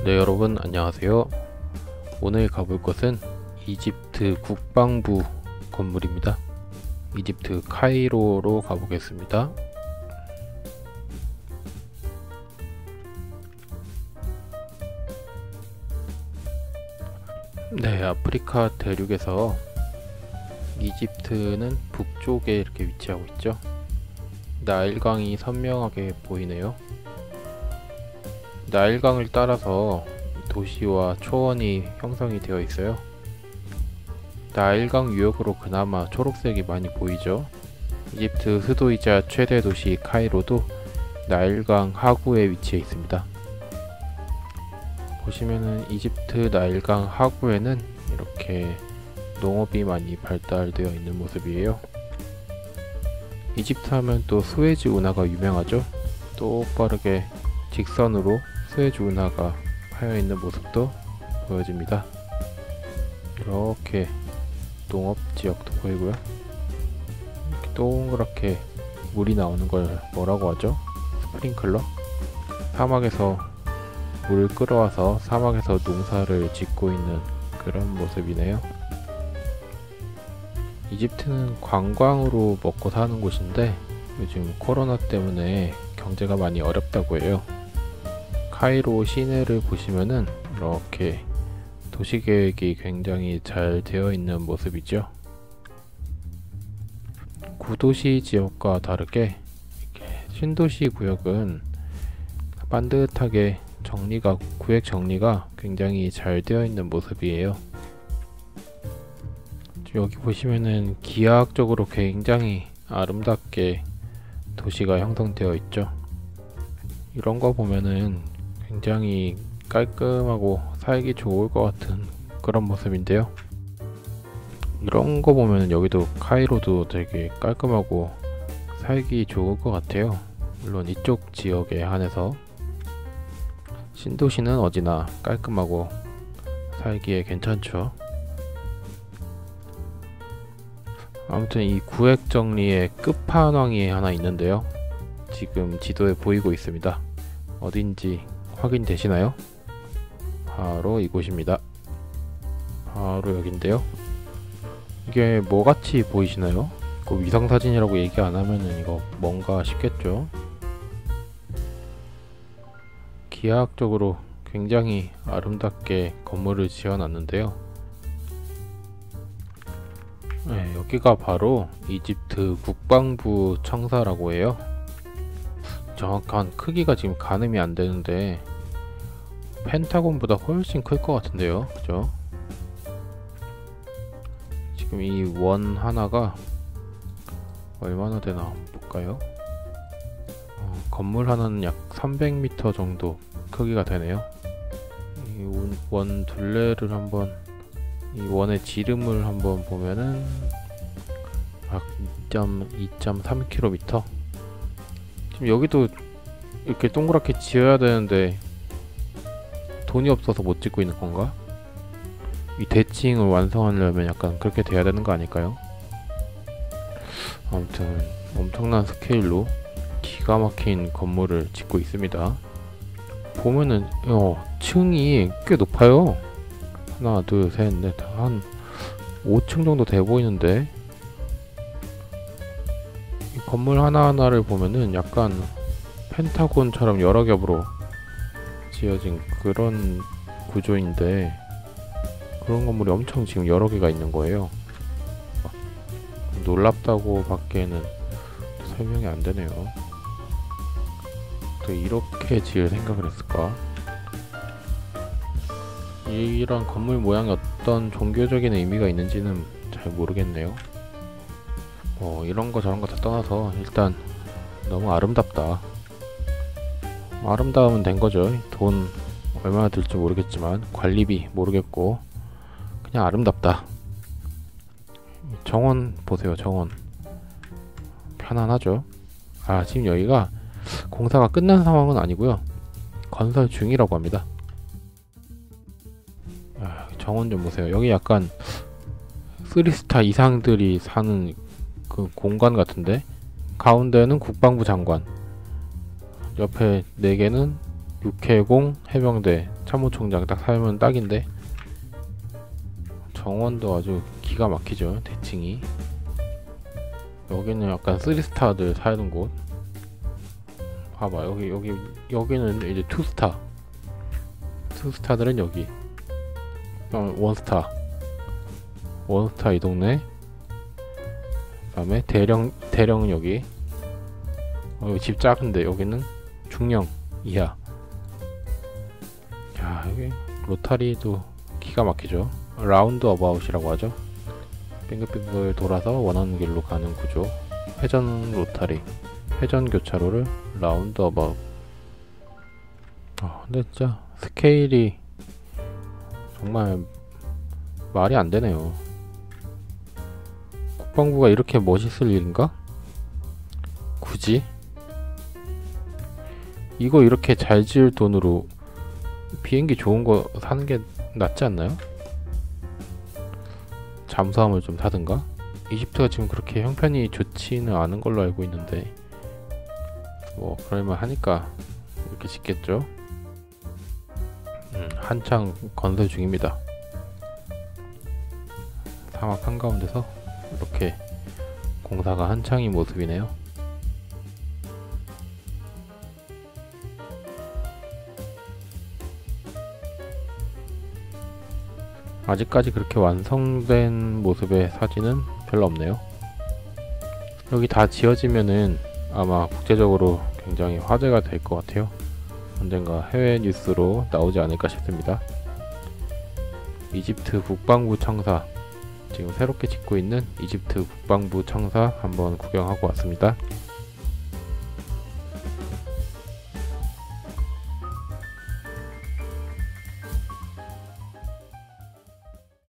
네, 여러분 안녕하세요. 오늘 가볼 곳은 이집트 국방부 건물입니다. 이집트 카이로로 가보겠습니다. 네, 아프리카 대륙에서 이집트는 북쪽에 이렇게 위치하고 있죠. 나일강이 선명하게 보이네요. 나일강을 따라서 도시와 초원이 형성이 되어 있어요. 나일강 유역으로 그나마 초록색이 많이 보이죠. 이집트 수도이자 최대 도시 카이로도 나일강 하구에 위치해 있습니다. 보시면은 이집트 나일강 하구에는 이렇게 농업이 많이 발달되어 있는 모습이에요. 이집트 하면 또 수에즈 운하가 유명하죠. 똑바르게 직선으로 수에즈 운하가 파여있는 모습도 보여집니다. 이렇게 농업지역도 보이고요. 이렇게 동그랗게 물이 나오는 걸 뭐라고 하죠? 스프링클러? 사막에서 물을 끌어와서 사막에서 농사를 짓고 있는 그런 모습이네요. 이집트는 관광으로 먹고 사는 곳인데 요즘 코로나 때문에 경제가 많이 어렵다고 해요. 카이로 시내를 보시면은 이렇게 도시계획이 굉장히 잘 되어 있는 모습이죠. 구도시 지역과 다르게 이렇게 신도시 구역은 반듯하게 구획 정리가 굉장히 잘 되어 있는 모습이에요. 여기 보시면은 기하학적으로 굉장히 아름답게 도시가 형성되어 있죠. 이런 거 보면은 굉장히 깔끔하고 살기 좋을 것 같은 그런 모습인데요. 이런 거 보면은 여기도 카이로도 되게 깔끔하고 살기 좋을 것 같아요. 물론 이쪽 지역에 한해서 신도시는 어디나 깔끔하고 살기에 괜찮죠. 아무튼 이 구획 정리의 끝판왕이 하나 있는데요. 지금 지도에 보이고 있습니다. 어딘지 확인되시나요? 바로 이곳입니다. 바로 여긴데요. 이게 뭐같이 보이시나요? 그 위성사진이라고 얘기 안하면은 이거 뭔가 싶겠죠? 기하학적으로 굉장히 아름답게 건물을 지어놨는데요. 네, 여기가 바로 이집트 국방부 청사라고 해요. 정확한 크기가 지금 가늠이 안 되는데 펜타곤보다 훨씬 클 것 같은데요, 그죠? 지금 이 원 하나가 얼마나 되나 한번 볼까요? 건물 하나는 약 300m 정도 크기가 되네요. 이 원 둘레를 한번, 이 원의 지름을 한번 보면은 약 2.3km. 지금 여기도 이렇게 동그랗게 지어야 되는데 돈이 없어서 못 짓고 있는 건가? 이 대칭을 완성하려면 약간 그렇게 돼야 되는 거 아닐까요? 아무튼 엄청난 스케일로 기가 막힌 건물을 짓고 있습니다. 보면은 층이 꽤 높아요. 하나 둘 셋 넷 한 5층 정도 돼 보이는데, 이 건물 하나하나를 보면은 약간 펜타곤처럼 여러 겹으로 지어진 그런 구조인데, 그런 건물이 엄청 지금 여러 개가 있는 거예요. 놀랍다고 밖에는 설명이 안 되네요. 또 이렇게 지을 생각을 했을까? 이런 건물 모양이 어떤 종교적인 의미가 있는지는 잘 모르겠네요. 이런 거 저런 거 다 떠나서 일단 너무 아름답다. 아름다우면 된 거죠. 돈 얼마나 들지 모르겠지만 관리비 모르겠고 그냥 아름답다. 정원 보세요. 정원 편안하죠. 지금 여기가 공사가 끝난 상황은 아니고요, 건설 중이라고 합니다. 정원 좀 보세요. 여기 약간 3스타 이상들이 사는 그 공간 같은데, 가운데는 국방부 장관, 옆에 4개는 육해공 해병대 참모총장 딱 살면 딱인데, 정원도 아주 기가 막히죠. 대칭이. 여기는 약간 3스타들 사는 곳. 봐봐, 여기는 이제 2스타. 2스타들은 여기. 원스타. 원스타 이 동네. 그 다음에 대령은 여기. 여기 집 작은데 여기는 중령 이하. 야, 여기 로타리도 기가 막히죠. 라운드 어바웃이라고 하죠. 빙글빙글 돌아서 원하는 길로 가는 구조. 회전 로타리, 회전 교차로를 라운드 어바웃. 근데 진짜 스케일이 정말 말이 안 되네요. 국방부가 이렇게 멋있을 일인가? 굳이? 이거 이렇게 잘 지을 돈으로 비행기 좋은 거 사는 게 낫지 않나요? 잠수함을 좀 사든가? 이집트가 지금 그렇게 형편이 좋지는 않은 걸로 알고 있는데, 뭐 그럴만 하니까 이렇게 짓겠죠. 한창 건설 중입니다. 사막 한가운데서 이렇게 공사가 한창인 모습이네요. 아직까지 그렇게 완성된 모습의 사진은 별로 없네요. 여기 다 지어지면은 아마 국제적으로 굉장히 화제가 될 것 같아요. 언젠가 해외 뉴스로 나오지 않을까 싶습니다. 이집트 국방부 청사, 지금 새롭게 짓고 있는 이집트 국방부 청사 한번 구경하고 왔습니다.